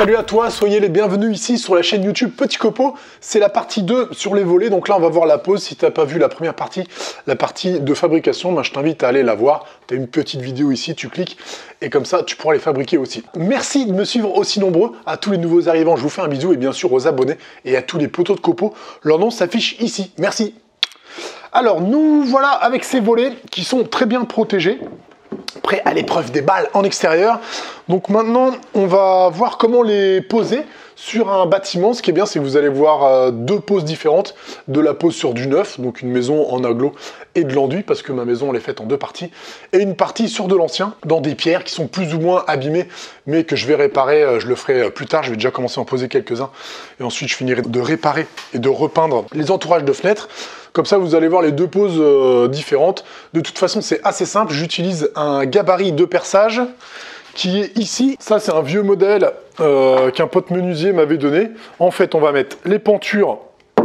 Salut à toi, soyez les bienvenus ici sur la chaîne YouTube Petit Copeau. C'est la partie 2 sur les volets, donc là on va voir la pose. Si tu n'as pas vu la première partie, la partie de fabrication, ben, je t'invite à aller la voir. Tu as une petite vidéo ici, tu cliques et comme ça tu pourras les fabriquer aussi. Merci de me suivre aussi nombreux, à tous les nouveaux arrivants, je vous fais un bisou et bien sûr aux abonnés et à tous les poteaux de copeaux. Leur nom s'affiche ici, merci. Alors nous voilà avec ces volets qui sont très bien protégés, prêts à l'épreuve des balles en extérieur. Donc maintenant, on va voir comment les poser sur un bâtiment. Ce qui est bien, c'est que vous allez voir deux poses différentes. De la pose sur du neuf, donc une maison en aglo et de l'enduit, parce que ma maison, elle est faite en deux parties. Et une partie sur de l'ancien, dans des pierres qui sont plus ou moins abîmées, mais que je vais réparer. Je le ferai plus tard. Je vais déjà commencer à en poser quelques-uns. Et ensuite, je finirai de réparer et de repeindre les entourages de fenêtres. Comme ça, vous allez voir les deux poses différentes. De toute façon, c'est assez simple. J'utilise un gabarit de perçage qui est ici. Ça, c'est un vieux modèle qu'un pote menuisier m'avait donné. En fait, on va mettre les pentures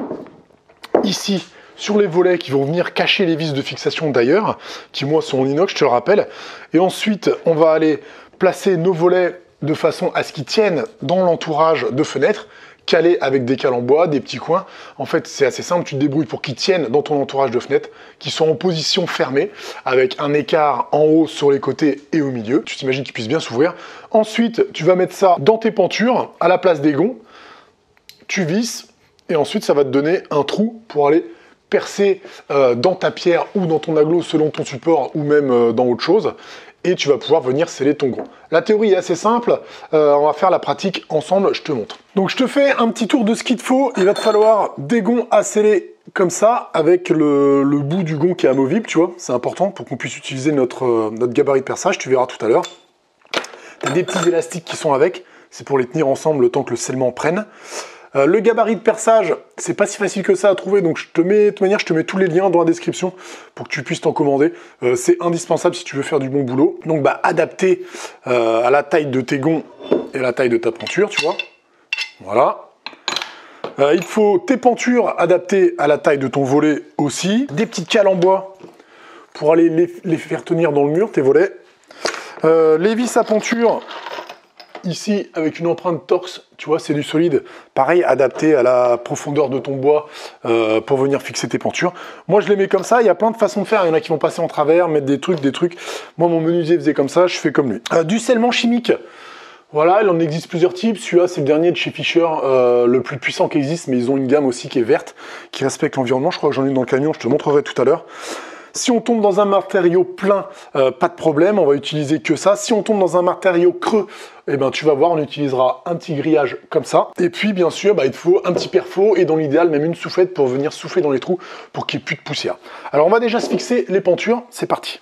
ici sur les volets qui vont venir cacher les vis de fixation d'ailleurs, qui moi sont en inox, je te le rappelle. Et ensuite, on va aller placer nos volets de façon à ce qu'ils tiennent dans l'entourage de fenêtres, calés avec des cales en bois, des petits coins. En fait, c'est assez simple, tu te débrouilles pour qu'ils tiennent dans ton entourage de fenêtres, qui sont en position fermée, avec un écart en haut sur les côtés et au milieu. Tu t'imagines qu'ils puissent bien s'ouvrir. Ensuite, tu vas mettre ça dans tes pentures, à la place des gonds. Tu visses, et ensuite, ça va te donner un trou pour aller percer dans ta pierre ou dans ton aglo, selon ton support, ou même dans autre chose. Et tu vas pouvoir venir sceller ton gond. La théorie est assez simple, on va faire la pratique ensemble, je te montre. Donc je te fais un petit tour de ce qu'il te faut. Il va te falloir des gonds à sceller comme ça, avec le bout du gond qui est amovible, tu vois. C'est important pour qu'on puisse utiliser notre gabarit de perçage, tu verras tout à l'heure. Tu as des petits élastiques qui sont avec, c'est pour les tenir ensemble le temps que le scellement prenne. Le gabarit de perçage, c'est pas si facile que ça à trouver, donc de toute manière, je te mets tous les liens dans la description pour que tu puisses t'en commander. C'est indispensable si tu veux faire du bon boulot. Donc, adapté à la taille de tes gonds et à la taille de ta penture, tu vois. Voilà. Il faut tes pentures adaptées à la taille de ton volet aussi. Des petites cales en bois pour aller les faire tenir dans le mur, tes volets. Les vis à penture. Ici, avec une empreinte torse, tu vois, c'est du solide. Pareil, adapté à la profondeur de ton bois pour venir fixer tes pentures. Moi, je les mets comme ça. Il y a plein de façons de faire. Il y en a qui vont passer en travers, mettre des trucs. Moi, mon menuisier faisait comme ça. Je fais comme lui. Du scellement chimique. Voilà, il en existe plusieurs types. Celui-là, c'est le dernier de chez Fischer, le plus puissant qui existe. Mais ils ont une gamme aussi qui est verte, qui respecte l'environnement. Je crois que j'en ai une dans le camion. Je te montrerai tout à l'heure. Si on tombe dans un matériau plein, pas de problème, on va utiliser que ça. Si on tombe dans un matériau creux, eh ben, tu vas voir, on utilisera un petit grillage comme ça. Et puis, bien sûr, il te faut un petit perfo et dans l'idéal, même une soufflette pour venir souffler dans les trous pour qu'il n'y ait plus de poussière. Alors, on va déjà se fixer les pentures. C'est parti.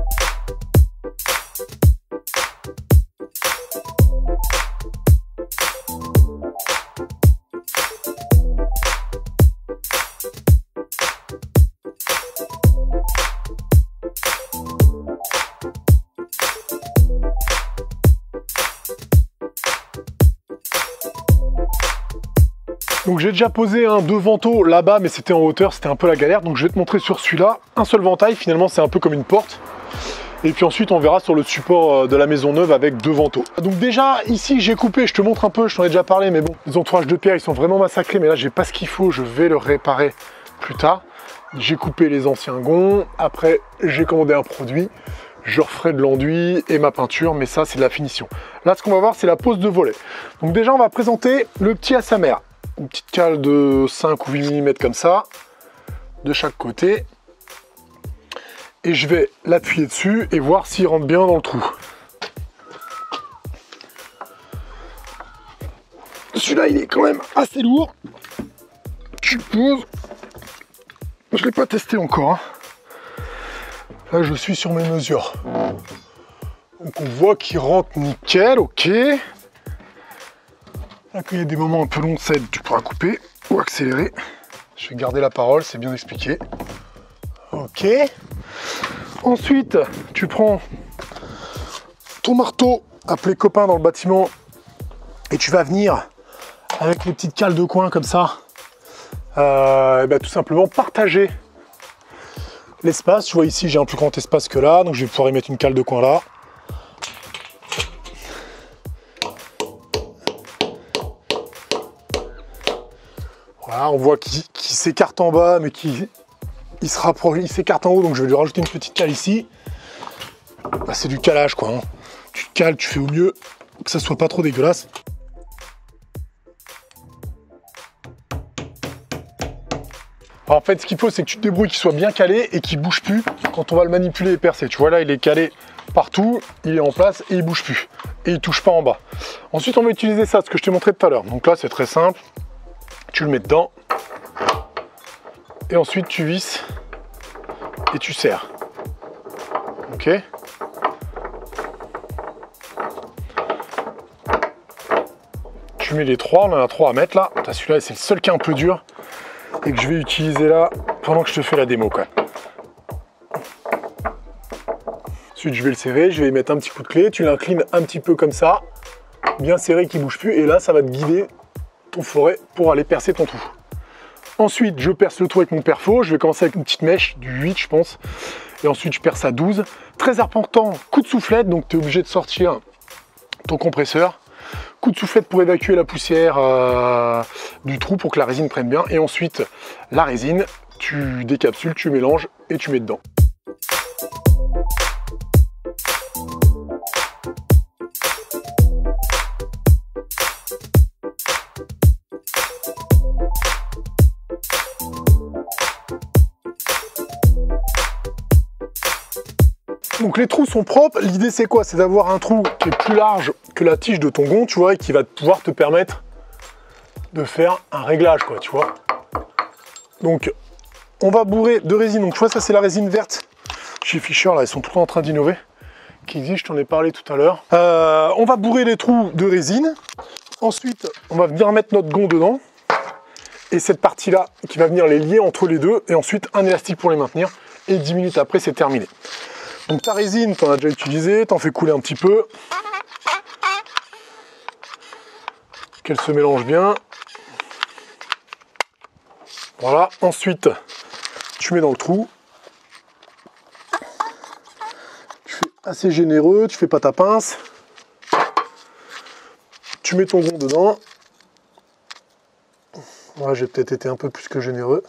Donc j'ai déjà posé deux vantaux là-bas, mais c'était en hauteur, c'était un peu la galère. Donc je vais te montrer sur celui-là, un seul ventail, finalement c'est un peu comme une porte. Et puis ensuite on verra sur le support de la maison neuve avec deux vantaux. Donc déjà ici j'ai coupé, je te montre un peu, je t'en ai déjà parlé, mais bon, les entourages de pierre ils sont vraiment massacrés, mais là j'ai pas ce qu'il faut, je vais le réparer plus tard. J'ai coupé les anciens gonds, après j'ai commandé un produit, je referai de l'enduit et ma peinture, mais ça c'est de la finition. Là ce qu'on va voir c'est la pose de volet. Donc déjà on va présenter le petit à sa mère. Une petite cale de 5 ou 8 mm comme ça, de chaque côté. Et je vais l'appuyer dessus et voir s'il rentre bien dans le trou. Celui-là, il est quand même assez lourd. Tu le poses. Je ne l'ai pas testé encore. Là, je suis sur mes mesures. Donc, on voit qu'il rentre nickel, ok. Là, quand il y a des moments un peu longs, tu pourras couper ou accélérer. Je vais garder la parole, c'est bien expliqué. Ok. Ensuite, tu prends ton marteau, appelé copain dans le bâtiment, et tu vas venir avec les petites cales de coin comme ça, tout simplement partager l'espace. Tu vois ici, j'ai un plus grand espace que là, donc je vais pouvoir y mettre une cale de coin là. Voilà, on voit qu'il s'écarte en bas, mais qu'il se rapproche, il s'écarte en haut, donc je vais lui rajouter une petite cale ici. Bah, c'est du calage quoi, hein. Tu te cales, tu fais au mieux que ça soit pas trop dégueulasse. Alors, en fait, ce qu'il faut, c'est que tu te débrouilles qu'il soit bien calé et qu'il bouge plus quand on va le manipuler et percer. Tu vois là, il est calé partout, il est en place et il bouge plus. Et il touche pas en bas. Ensuite, on va utiliser ça, ce que je t'ai montré tout à l'heure. Donc là, c'est très simple. Tu le mets dedans. Et ensuite, tu visses et tu serres. Ok. Tu mets les trois, on en a trois à mettre là. Celui-là, c'est le seul qui est un peu dur et que je vais utiliser là pendant que je te fais la démo quoi. Ensuite je vais le serrer, je vais y mettre un petit coup de clé, tu l'inclines un petit peu comme ça, bien serré qu'il ne bouge plus et là ça va te guider ton forêt pour aller percer ton trou. Ensuite je perce le trou avec mon perfo, je vais commencer avec une petite mèche du 8 je pense, et ensuite je perce à 12. Très important, coup de soufflette, donc tu es obligé de sortir ton compresseur. Coup de soufflette pour évacuer la poussière du trou pour que la résine prenne bien. Et ensuite, la résine, tu décapsules, tu mélanges et tu mets dedans. Donc les trous sont propres, l'idée c'est quoi? C'est d'avoir un trou qui est plus large que la tige de ton gond, tu vois, et qui va pouvoir te permettre de faire un réglage, quoi, tu vois. Donc on va bourrer de résine, donc tu vois ça c'est la résine verte chez Fischer, là ils sont toujours en train d'innover, qui existe, je t'en ai parlé tout à l'heure. On va bourrer les trous de résine, ensuite on va venir mettre notre gond dedans, et cette partie-là qui va venir les lier entre les deux, et ensuite un élastique pour les maintenir, et 10 minutes après c'est terminé. Donc ta résine, tu en as déjà utilisé, tu en fais couler un petit peu. Qu'elle se mélange bien. Voilà, ensuite tu mets dans le trou. Tu fais assez généreux, tu fais pas ta pince. Tu mets ton gond dedans. Voilà, j'ai peut-être été un peu plus que généreux.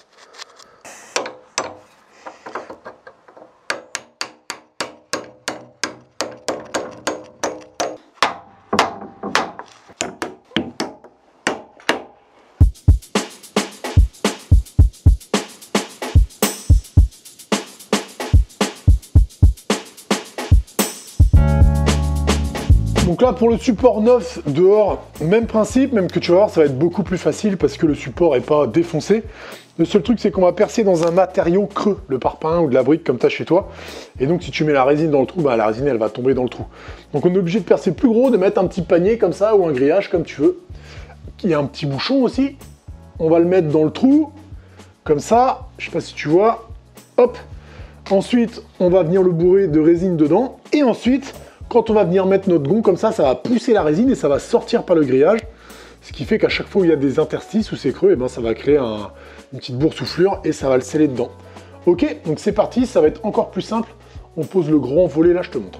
Donc là pour le support neuf dehors, même principe, même que tu vas voir ça va être beaucoup plus facile parce que le support n'est pas défoncé. Le seul truc c'est qu'on va percer dans un matériau creux, le parpaing ou de la brique comme tu as chez toi. Et donc si tu mets la résine dans le trou, bah, la résine elle va tomber dans le trou. Donc on est obligé de percer plus gros, de mettre un petit panier comme ça ou un grillage comme tu veux. Il y a un petit bouchon aussi, on va le mettre dans le trou, comme ça, je sais pas si tu vois, hop. Ensuite on va venir le bourrer de résine dedans et ensuite quand on va venir mettre notre gond comme ça va pousser la résine et ça va sortir par le grillage. Ce qui fait qu'à chaque fois où il y a des interstices ou c'est creux, et ben ça va créer une petite boursouflure et ça va le sceller dedans. Ok, donc c'est parti, ça va être encore plus simple. On pose le grand volet, là je te montre.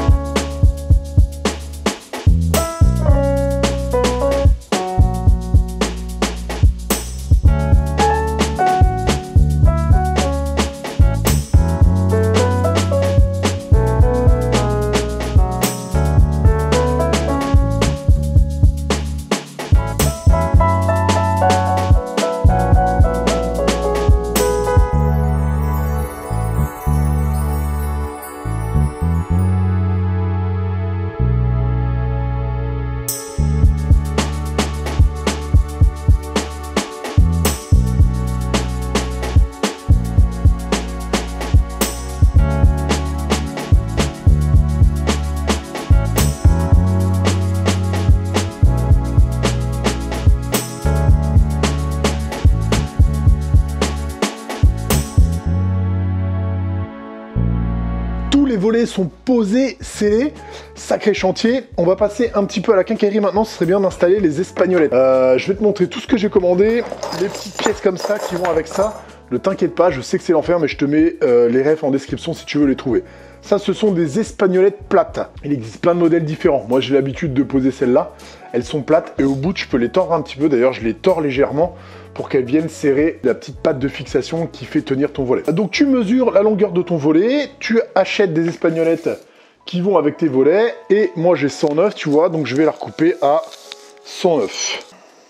Les volets sont posés, scellés, sacré chantier. On va passer un petit peu à la quincaillerie maintenant, ce serait bien d'installer les espagnolettes. Je vais te montrer tout ce que j'ai commandé, les petites pièces comme ça qui vont avec ça. Ne t'inquiète pas, je sais que c'est l'enfer, mais je te mets les refs en description si tu veux les trouver. Ça, ce sont des espagnolettes plates. Il existe plein de modèles différents. Moi, j'ai l'habitude de poser celles-là. Elles sont plates et au bout, tu peux les tordre un petit peu. D'ailleurs, je les tords légèrement pour qu'elle vienne serrer la petite patte de fixation qui fait tenir ton volet. Donc tu mesures la longueur de ton volet, tu achètes des espagnolettes qui vont avec tes volets, et moi j'ai 109, tu vois, donc je vais la recouper à 109.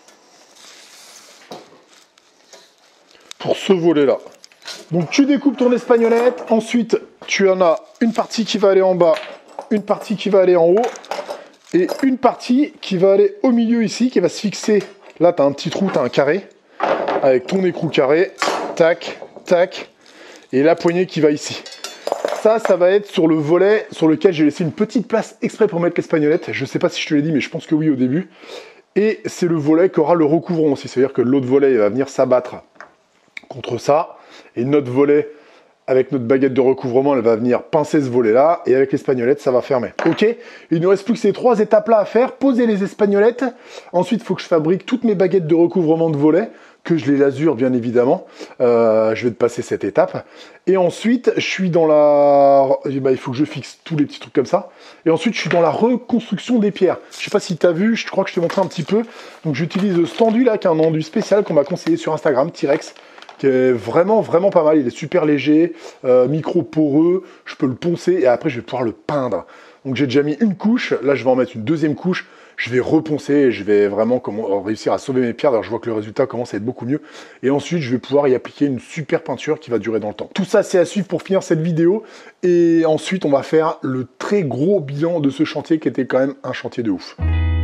Pour ce volet-là. Donc tu découpes ton espagnolette, ensuite tu en as une partie qui va aller en bas, une partie qui va aller en haut, et une partie qui va aller au milieu ici, qui va se fixer. Là tu as un petit trou, tu as un carré, avec ton écrou carré, tac, tac, et la poignée qui va ici. Ça va être sur le volet sur lequel j'ai laissé une petite place exprès pour mettre l'espagnolette. Je ne sais pas si je te l'ai dit, mais je pense que oui au début. Et c'est le volet qui aura le recouvrant aussi, c'est-à-dire que l'autre volet il va venir s'abattre contre ça, et notre volet avec notre baguette de recouvrement elle va venir pincer ce volet là, et avec l'espagnolette ça va fermer. Ok, il ne reste plus que ces 3 étapes là à faire. Poser les espagnolettes, ensuite il faut que je fabrique toutes mes baguettes de recouvrement de volet, que je les lasure bien évidemment. Je vais te passer cette étape, et ensuite je suis dans la... il faut que je fixe tous les petits trucs comme ça, et ensuite je suis dans la reconstruction des pierres. Je sais pas si tu as vu, je crois que je t'ai montré un petit peu. Donc j'utilise ce enduit là, qui est un enduit spécial qu'on m'a conseillé sur Instagram, T-Rex, qui est vraiment pas mal. Il est super léger, micro poreux, je peux le poncer et après je vais pouvoir le peindre. Donc j'ai déjà mis une couche, là je vais en mettre une deuxième couche, je vais reponcer et je vais vraiment réussir à sauver mes pierres. Alors je vois que le résultat commence à être beaucoup mieux, et ensuite je vais pouvoir y appliquer une super peinture qui va durer dans le temps. Tout ça c'est à suivre pour finir cette vidéo, et ensuite on va faire le très gros bilan de ce chantier qui était quand même un chantier de ouf.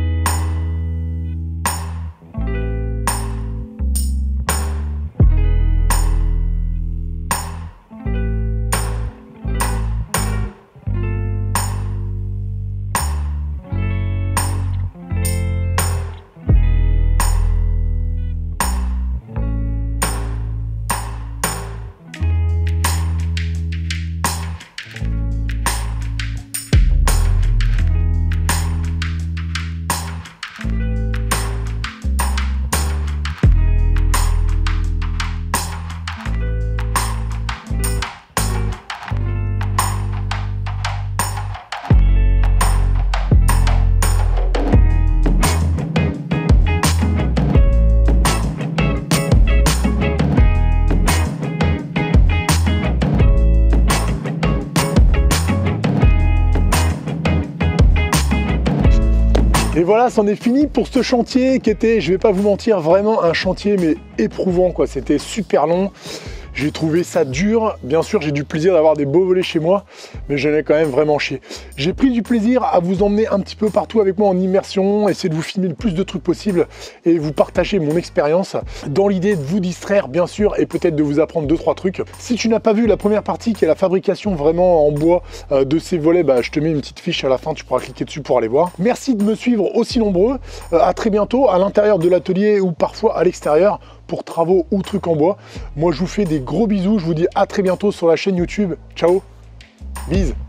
Et voilà, c'en est fini pour ce chantier qui était, je vais pas vous mentir, vraiment un chantier mais éprouvant quoi. C'était super long. J'ai trouvé ça dur. Bien sûr, j'ai du plaisir d'avoir des beaux volets chez moi, mais j'en ai quand même vraiment chier. J'ai pris du plaisir à vous emmener un petit peu partout avec moi en immersion, essayer de vous filmer le plus de trucs possible et vous partager mon expérience dans l'idée de vous distraire, bien sûr, et peut-être de vous apprendre 2-3 trucs. Si tu n'as pas vu la première partie qui est la fabrication vraiment en bois de ces volets, je te mets une petite fiche à la fin, tu pourras cliquer dessus pour aller voir. Merci de me suivre aussi nombreux. À très bientôt à l'intérieur de l'atelier ou parfois à l'extérieur pour travaux ou trucs en bois. Moi, je vous fais des gros bisous. Je vous dis à très bientôt sur la chaîne YouTube. Ciao, bise.